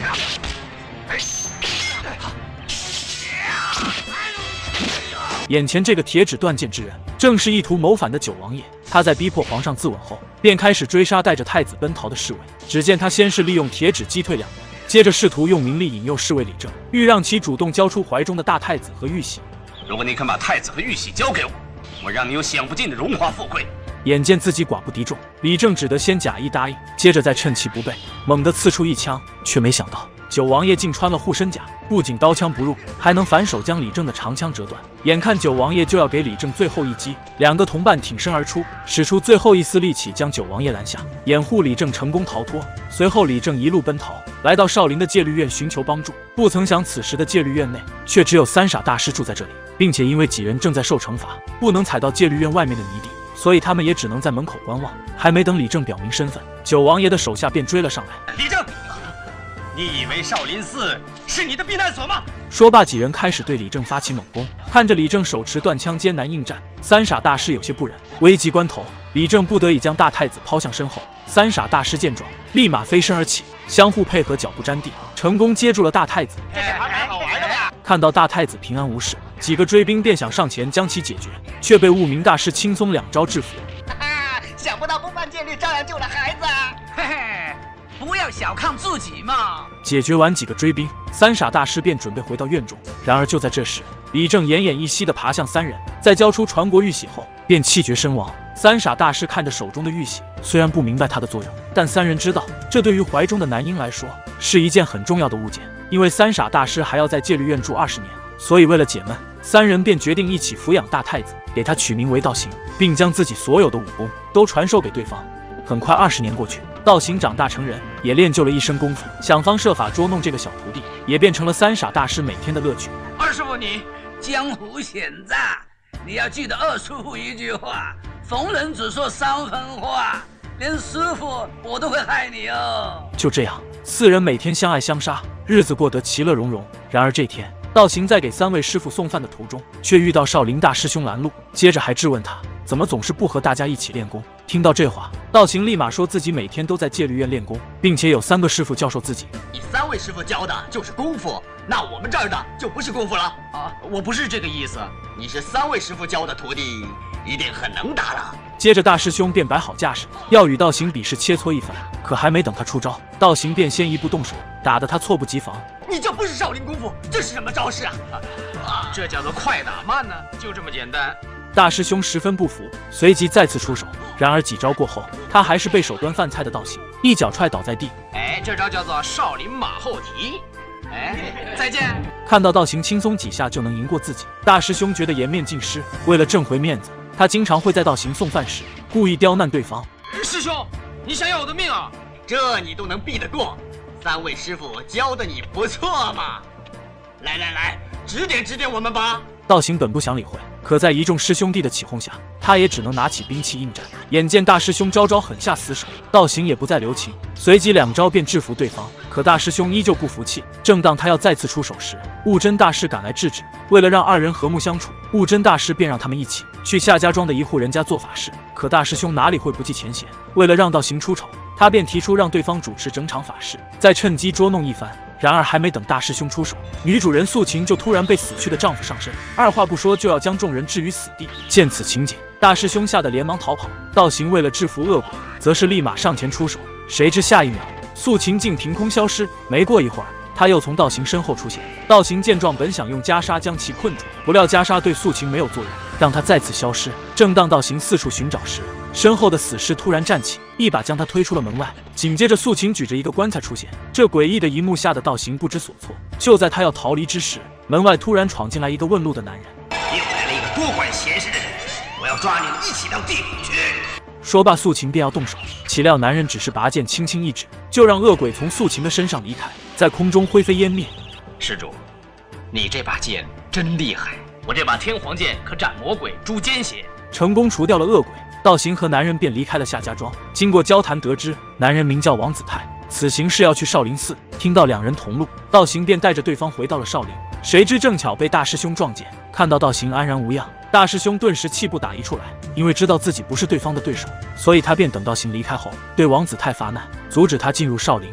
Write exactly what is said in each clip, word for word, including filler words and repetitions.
眼前这个铁指断剑之人，正是意图谋反的九王爷。他在逼迫皇上自刎后，便开始追杀带着太子奔逃的侍卫。只见他先是利用铁指击退两人，接着试图用名利引诱侍卫李正，欲让其主动交出怀中的大太子和玉玺。 如果你肯把太子和玉玺交给我，我让你有享不尽的荣华富贵。 眼见自己寡不敌众，李正只得先假意答应，接着再趁其不备，猛地刺出一枪，却没想到九王爷竟穿了护身甲，不仅刀枪不入，还能反手将李正的长枪折断。眼看九王爷就要给李正最后一击，两个同伴挺身而出，使出最后一丝力气将九王爷拦下，掩护李正成功逃脱。随后李正一路奔逃，来到少林的戒律院寻求帮助。不曾想此时的戒律院内却只有三傻大师住在这里，并且因为几人正在受惩罚，不能踩到戒律院外面的泥地，所以他们也只能在门口观望。还没等李正表明身份，九王爷的手下便追了上来。 李正，你以为少林寺是你的避难所吗？ 说罢，几人开始对李正发起猛攻。看着李正手持断枪艰难应战，三傻大师有些不忍。危急关头，李正不得已将大太子抛向身后。三傻大师见状，立马飞身而起，相互配合，脚步沾地，成功接住了大太子。看到大太子平安无事，几个追兵便想上前将其解决，却被悟明大师轻松两招制服。 想不到不犯戒律照样救了孩子。 嘿嘿，不要小看自己嘛。 解决完几个追兵，三傻大师便准备回到院中。然而就在这时，李正奄奄一息地爬向三人，在交出传国玉玺后，便气绝身亡。三傻大师看着手中的玉玺，虽然不明白它的作用，但三人知道，这对于怀中的男婴来说是一件很重要的物件。因为三傻大师还要在戒律院住二十年，所以为了解闷，三人便决定一起抚养大太子，给他取名为道行，并将自己所有的武功都传授给对方。很快二十年过去，道行长大成人，也练就了一身功夫，想方设法捉弄这个小徒弟，也变成了三傻大师每天的乐趣。 二师傅你江湖险诈，你要记得二师傅一句话：逢人只说三分话，连师傅我都会害你哦。 就这样，四人每天相爱相杀，日子过得其乐融融。然而这天，道行在给三位师傅送饭的途中，却遇到少林大师兄拦路，接着还质问他怎么总是不和大家一起练功。听到这话，道行立马说自己每天都在戒律院练功，并且有三个师傅教授自己。 你三位师傅教的就是功夫，那我们这儿的就不是功夫了啊！我不是这个意思，你是三位师傅教的徒弟，一定很能打了。 接着大师兄便摆好架势，要与道行比试切磋一番。可还没等他出招，道行便先一步动手，打得他猝不及防。 你这不是少林功夫，这是什么招式啊？ 啊这叫做快打慢呢，就这么简单。 大师兄十分不服，随即再次出手。然而几招过后，他还是被手端饭菜的道行一脚踹倒在地。 哎，这招叫做少林马后蹄。哎，再见。 看到道行轻松几下就能赢过自己，大师兄觉得颜面尽失。为了挣回面子，他经常会在道行送饭时故意刁难对方。 师兄，你想要我的命啊？ 这你都能避得过？三位师傅教的你不错嘛！来来来，指点指点我们吧。 道行本不想理会，可在一众师兄弟的起哄下，他也只能拿起兵器应战。眼见大师兄招招狠下死手，道行也不再留情，随即两招便制服对方。可大师兄依旧不服气，正当他要再次出手时，悟真大师赶来制止。为了让二人和睦相处，悟真大师便让他们一起去夏家庄的一户人家做法事。可大师兄哪里会不计前嫌，为了让道行出丑，他便提出让对方主持整场法事，再趁机捉弄一番。然而还没等大师兄出手，女主人素琴就突然被死去的丈夫上身，二话不说就要将众人置于死地。见此情景，大师兄吓得连忙逃跑。道行为了制服恶鬼，则是立马上前出手。谁知下一秒，素琴竟凭空消失。没过一会儿，他又从道行身后出现。道行见状，本想用袈裟将其困住，不料袈裟对素琴没有作用，让他再次消失。正当道行四处寻找时，身后的死尸突然站起，一把将他推出了门外。紧接着，素琴举着一个棺材出现。这诡异的一幕吓得道行不知所措。就在他要逃离之时，门外突然闯进来一个问路的男人。 又来了一个多管闲事的人，我要抓你们一起到地府去。 说罢，素琴便要动手，岂料男人只是拔剑轻轻一指，就让恶鬼从素琴的身上离开，在空中灰飞烟灭。 施主，你这把剑真厉害，我这把天皇剑可斩魔鬼、诛奸邪。 成功除掉了恶鬼，道行和男人便离开了夏家庄。经过交谈得知，男人名叫王子泰，此行是要去少林寺。听到两人同路，道行便带着对方回到了少林。谁知正巧被大师兄撞见，看到道行安然无恙，大师兄顿时气不打一处来。因为知道自己不是对方的对手，所以他便等道行离开后，对王子泰发难，阻止他进入少林。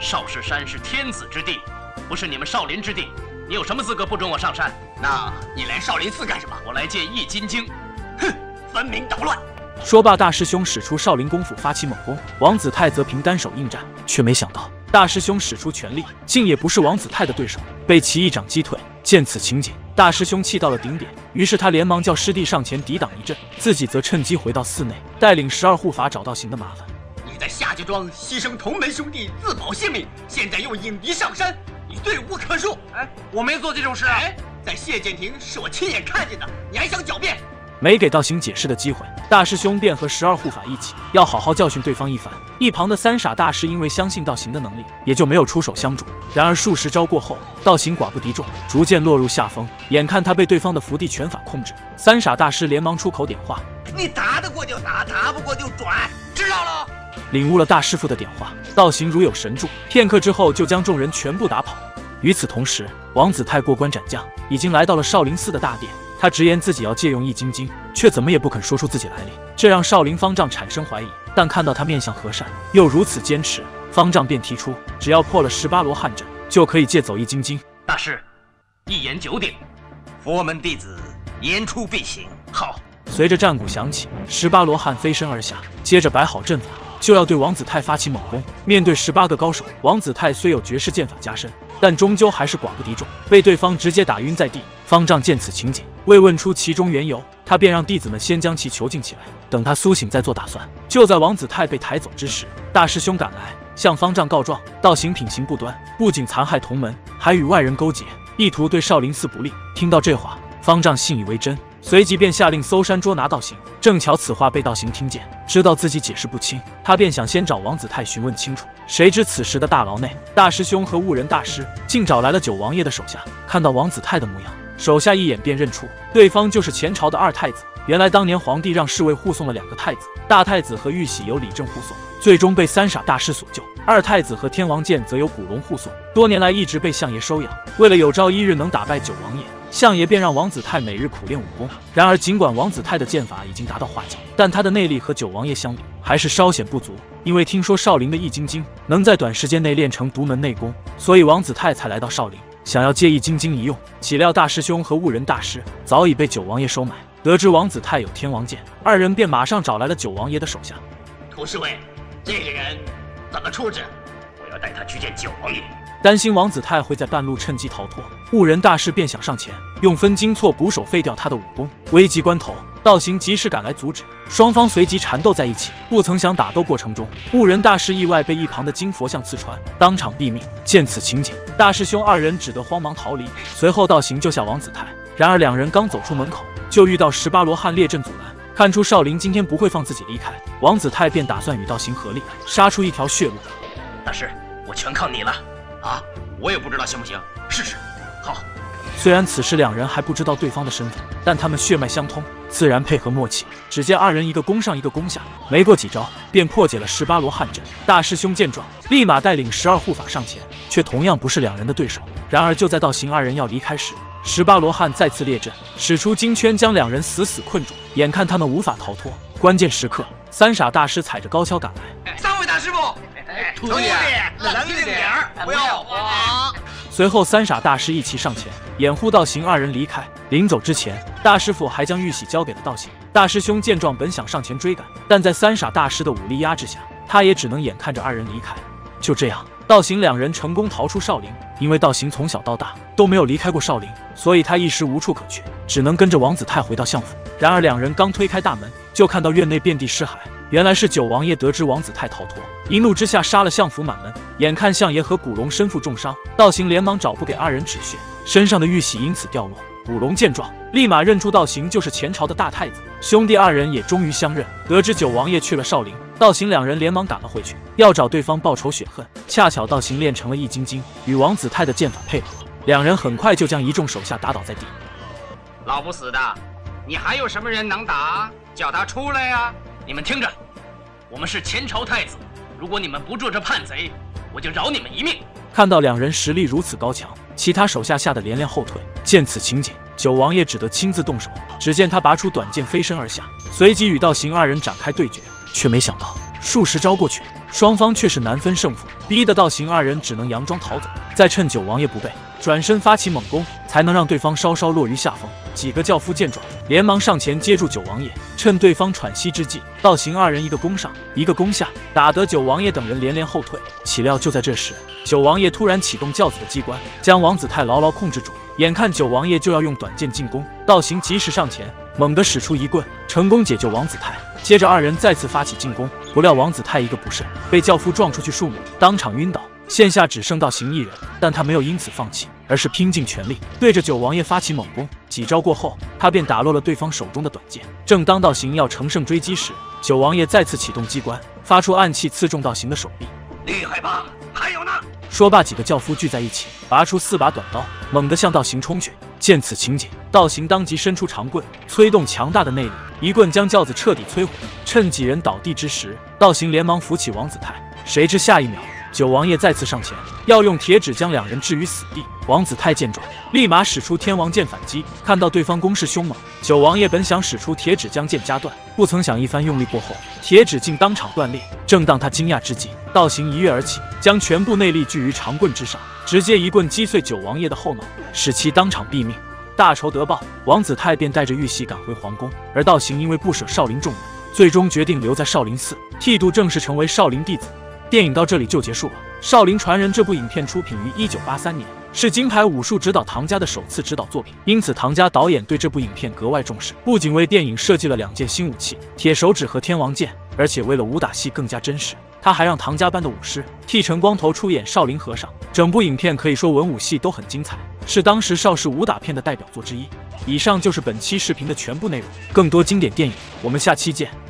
少室山是天子之地，不是你们少林之地。你有什么资格不准我上山？ 那你来少林寺干什么？ 我来借易筋经。 哼，分明捣乱！ 说罢，大师兄使出少林功夫发起猛攻，王子泰则凭单手应战，却没想到大师兄使出全力，竟也不是王子泰的对手，被其一掌击退。见此情景，大师兄气到了顶点，于是他连忙叫师弟上前抵挡一阵，自己则趁机回到寺内，带领十二护法找道行的麻烦。 你在夏家庄牺牲同门兄弟，自保性命，现在又引敌上山，你罪无可恕！ 哎，我没做这种事啊！ 哎，在谢剑亭是我亲眼看见的，你还想狡辩？ 没给道行解释的机会，大师兄便和十二护法一起要好好教训对方一番。一旁的三傻大师因为相信道行的能力，也就没有出手相助。然而数十招过后，道行寡不敌众，逐渐落入下风。眼看他被对方的伏地拳法控制，三傻大师连忙出口点化：“ 你打得过就打，打不过就转，知道了？” 领悟了大师傅的点化，道行如有神助，片刻之后就将众人全部打跑。与此同时，王子泰过关斩将，已经来到了少林寺的大殿。他直言自己要借用易筋经，却怎么也不肯说出自己来历，这让少林方丈产生怀疑。但看到他面相和善，又如此坚持，方丈便提出，只要破了十八罗汉阵，就可以借走易筋经。 大师，一言九鼎， 佛门弟子言出必行。 好。 随着战鼓响起，十八罗汉飞身而下，接着摆好阵法，就要对王子泰发起猛攻。面对十八个高手，王子泰虽有绝世剑法加身，但终究还是寡不敌众，被对方直接打晕在地。方丈见此情景，未问出其中缘由，他便让弟子们先将其囚禁起来，等他苏醒再做打算。就在王子泰被抬走之时，大师兄赶来，向方丈告状，道行品行不端，不仅残害同门，还与外人勾结，意图对少林寺不利。听到这话，方丈信以为真，随即便下令搜山捉拿道行。正巧此话被道行听见，知道自己解释不清，他便想先找王子泰询问清楚。谁知此时的大牢内，大师兄和悟人大师竟找来了九王爷的手下。看到王子泰的模样，手下一眼便认出对方就是前朝的二太子。原来当年皇帝让侍卫护送了两个太子，大太子和玉玺由李正护送，最终被三傻大师所救；二太子和天王剑则由古龙护送，多年来一直被相爷收养。为了有朝一日能打败九王爷，相爷便让王子泰每日苦练武功。然而尽管王子泰的剑法已经达到化境，但他的内力和九王爷相比还是稍显不足。因为听说少林的易筋经能在短时间内练成独门内功，所以王子泰才来到少林，想要借易筋经一用。岂料大师兄和悟人大师早已被九王爷收买，得知王子泰有天王剑，二人便马上找来了九王爷的手下。 涂侍卫，这个人怎么处置？ 我要带他去见九王爷。 担心王子泰会在半路趁机逃脱，悟人大师便想上前用分金错骨手废掉他的武功。危急关头，道行及时赶来阻止，双方随即缠斗在一起。不曾想打斗过程中，悟人大师意外被一旁的金佛像刺穿，当场毙命。见此情景，大师兄二人只得慌忙逃离。随后道行救下王子泰，然而两人刚走出门口，就遇到十八罗汉列阵阻拦。看出少林今天不会放自己离开，王子泰便打算与道行合力，杀出一条血路。 大师，我全靠你了。 啊，我也不知道行不行，试试。 好。 虽然此时两人还不知道对方的身份，但他们血脉相通，自然配合默契。只见二人一个攻上一个攻下，没过几招便破解了十八罗汉阵。大师兄见状，立马带领十二护法上前，却同样不是两人的对手。然而就在道行二人要离开时，十八罗汉再次列阵，使出金圈将两人死死困住。眼看他们无法逃脱，关键时刻，三傻大师踩着高跷赶来。 三位大师傅，徒弟冷静点儿，不要慌。 随后三傻大师一齐上前掩护道行二人离开。临走之前，大师傅还将玉玺交给了道行。大师兄见状本想上前追赶，但在三傻大师的武力压制下，他也只能眼看着二人离开。就这样，道行两人成功逃出少林。因为道行从小到大都没有离开过少林，所以他一时无处可去，只能跟着王子泰回到相府。然而两人刚推开大门，就看到院内遍地尸骸。原来是九王爷得知王子泰逃脱，一怒之下杀了相府满门。眼看相爷和古龙身负重伤，道行连忙找不给二人止血，身上的玉玺因此掉落。古龙见状，立马认出道行就是前朝的大太子，兄弟二人也终于相认。得知九王爷去了少林，道行两人连忙赶了回去，要找对方报仇雪恨。恰巧道行练成了易筋经，与王子泰的剑法配合，两人很快就将一众手下打倒在地。 老不死的，你还有什么人能打？叫他出来呀！你们听着，我们是前朝太子，如果你们不助这叛贼，我就饶你们一命。 看到两人实力如此高强，其他手下吓得连连后退。见此情景，九王爷只得亲自动手。只见他拔出短剑飞身而下，随即与道行二人展开对决。却没想到数十招过去， 双方却是难分胜负，逼得道行二人只能佯装逃走，再趁九王爷不备，转身发起猛攻，才能让对方稍稍落于下风。几个教夫见状，连忙上前接住九王爷，趁对方喘息之际，道行二人一个攻上，一个攻下，打得九王爷等人连连后退。岂料就在这时，九王爷突然启动轿子的机关，将王子泰牢牢控制住。眼看九王爷就要用短剑进攻，道行及时上前，猛地使出一棍，成功解救王子泰。接着二人再次发起进攻，不料王子泰一个不慎，被教夫撞出去数米，当场晕倒。现下只剩道行一人，但他没有因此放弃，而是拼尽全力对着九王爷发起猛攻。几招过后，他便打落了对方手中的短剑。正当道行要乘胜追击时，九王爷再次启动机关，发出暗器刺中道行的手臂。 厉害吧？还有呢！ 说罢，几个教夫聚在一起，拔出四把短刀，猛地向道行冲去。见此情景，道行当即伸出长棍，催动强大的内力，一棍将轿子彻底摧毁。趁几人倒地之时，道行连忙扶起王子泰。谁知下一秒，九王爷再次上前，要用铁指将两人置于死地。王子泰见状，立马使出天王剑反击。看到对方攻势凶猛，九王爷本想使出铁指将剑夹断，不曾想一番用力过后，铁指竟当场断裂。正当他惊讶之际，道行一跃而起，将全部内力聚于长棍之上，直接一棍击碎九王爷的后脑，使其当场毙命。大仇得报，王子泰便带着玉玺赶回皇宫，而道行因为不舍少林众人，最终决定留在少林寺，剃度正式成为少林弟子。电影到这里就结束了。《少林传人》这部影片出品于一九八三年，是金牌武术指导唐家的首次指导作品，因此唐家导演对这部影片格外重视，不仅为电影设计了两件新武器——铁手指和天王剑，而且为了武打戏更加真实，他还让唐家班的武师剃成光头出演少林和尚。整部影片可以说文武戏都很精彩，是当时邵氏武打片的代表作之一。以上就是本期视频的全部内容，更多经典电影，我们下期见。